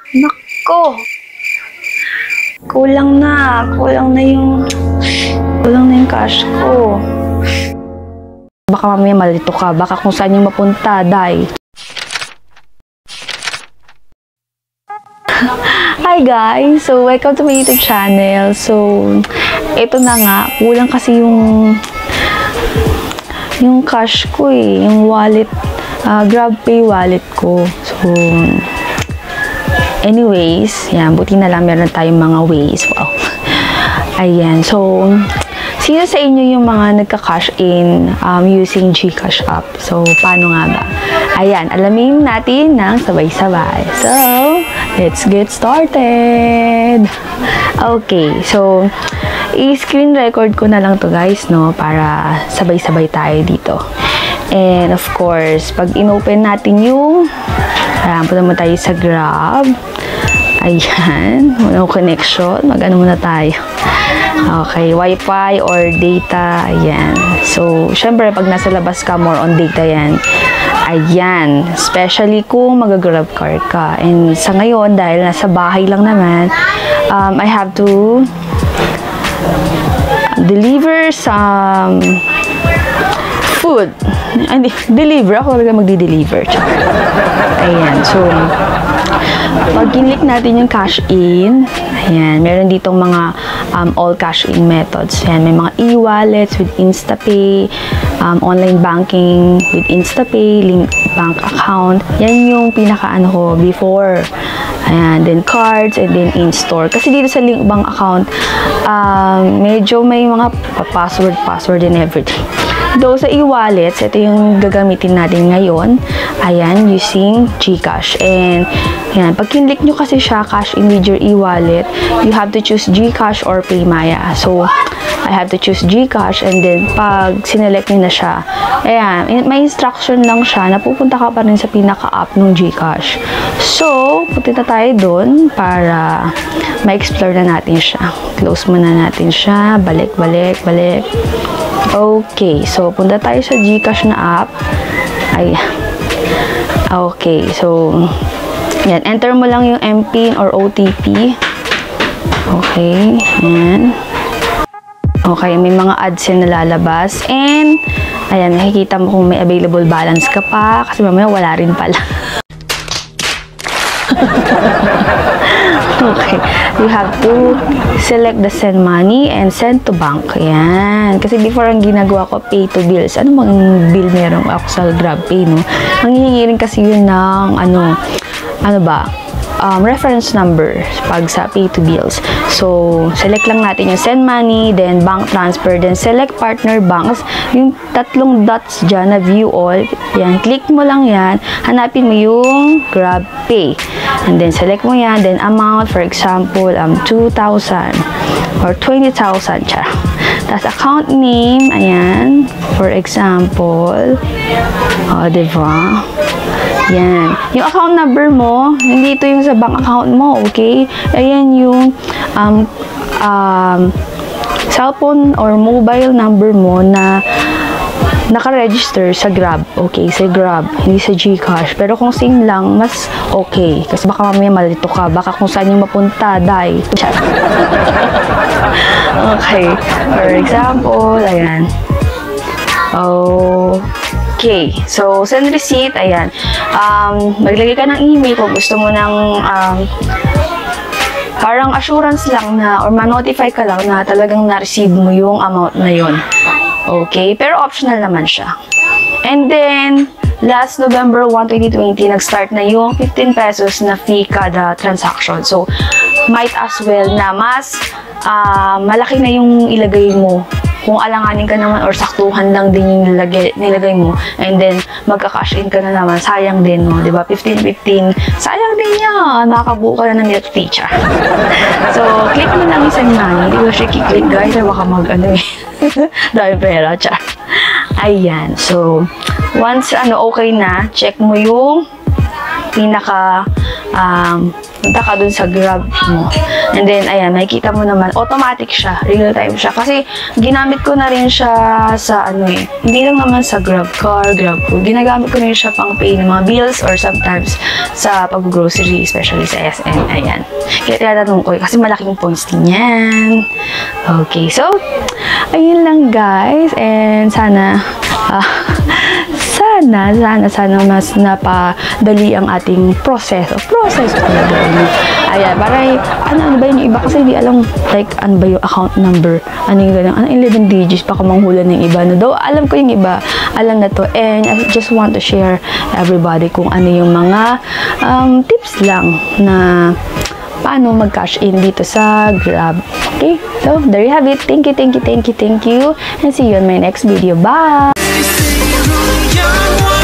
Nako! Kulang na yung cash ko. Baka mamaya malito ka, baka kung saan yung mapunta, day. Hi guys! So, welcome to my YouTube channel. So, ito na nga, kulang kasi yung cash ko eh, yung wallet, Grabpay wallet ko. So, anyways, yan, buti na lang meron tayong mga ways. Wow. Ayan, so, sino sa inyo yung mga nagka-cash in using Gcash app? So, paano nga ba? Ayan, alamin natin ng sabay-sabay. So, let's get started! Okay, so, i-screen record ko na lang to guys, no? Para sabay-sabay tayo dito. And, of course, pag in-open natin yung punta mo tayo sa Grab. Ayan, walang connection. Mag-ano muna tayo. Okay, Wi-Fi or data. Ayan. So, syempre, pag nasa labas ka, more on data yan. Ayan. Especially kung mag-grab car ka. And sa ngayon, dahil nasa bahay lang naman, I have to deliver some food. Deliver. Ako talaga magdi-deliver. Ayan. So, pag kinlik natin yung cash in, ayan, meron ditong mga all cash in methods. Ayan, may mga e-wallets with InstaPay, online banking with InstaPay, link bank account. Yan yung pinaka-ano ko before. Ayan, then cards, and then in-store. Kasi dito sa link bank account, medyo may mga password and everything. Though sa e-wallets, ito yung gagamitin natin ngayon. Ayan, using Gcash. And, ayan, pag kinlik nyo kasi siya, cash in with your e-wallet, you have to choose Gcash or Paymaya. So, I have to choose Gcash, and then, pag sinelect nyo na siya, ayan, may instruction lang siya na pupunta ka pa rin sa pinaka-app ng Gcash. So, punta tayo dun para ma-explore na natin siya. Close muna natin siya. Balik. Okay, so punta tayo sa Gcash na app. Ayan. Okay, so yan, enter mo lang yung MPIN or OTP. Okay, ayan. Okay, may mga ads yan na lalabas. And, ayan, nakikita mo kung may available balance ka pa. Kasi mamaya wala rin pala. Okay, you have to select the send money and send to bank. Ayan. Kasi before ang ginagawa ko, pay to bills. Ano bang bill meron ako sa Grabpay, no? Manghihingi rin kasi yun ng, reference number pag sa pay to bills. So, select lang natin yung send money, then bank transfer, then select partner banks. Yung tatlong dots dyan na view all, yan, click mo lang yan, hanapin mo yung Grabpay. And then, select mo yan, then amount, for example, 2,000 or 20,000, chara. Tapos, account name, ayan, for example, diba? Yan. Yung account number mo, hindi ito yung sa bank account mo, okay? Ayan yung cellphone or mobile number mo na naka-register sa Grab. Okay, sa Grab, hindi sa Gcash. Pero kung same lang, mas okay. Kasi baka mamaya malito ka. Baka kung saan yung mapunta, day. Okay. For example, ayan. Okay. So, send receipt, ayan. Maglagay ka ng email kung gusto mo ng parang assurance lang na or ma-notify ka lang na talagang na-receive mo yung amount na yun. Okay? Pero optional naman siya. And then, last November 1, 2020, nag-start na yung 15 pesos na fee kada transaction. So, might as well na mas malaki na yung ilagay mo. Kung alanganin ka naman or saktuhan lang din yung nilagay mo, and then magka-cash in ka na naman, sayang din mo, di ba? 15, sayang din yan, nakakabuo ka na ng milk teacher. So, click mo lang yung send money, di ba siya kiklik guys, ay baka mag-ano eh, dahil pera, char. Ayan, so, once okay na, check mo yung pinaka punta ka dun sa Grab mo. And then, ayan, makikita mo naman, automatic siya, real time siya. Kasi, ginamit ko na rin siya sa, hindi lang naman sa Grab car, Grab food. Ginagamit ko rin siya pang pay ng mga bills or sometimes sa pag-grocery, especially sa SM. Ayan. Kaya tinatanong ko, kasi malaking points din yan. Okay, so, ayun lang guys. And sana, sana mas napadali ang ating proseso talaga. Ayan, parang, ano ba yung iba? Kasi hindi alam, like, ano ba yung account number? Ano yung ganun? Ano 11 digits? Baka manghula ng iba. No? Though, alam ko yung iba. Alam na to. And I just want to share everybody kung ano yung mga tips lang na paano mag-cash in dito sa Grab. Okay? So, there you have it. Thank you. And see you on my next video. Bye!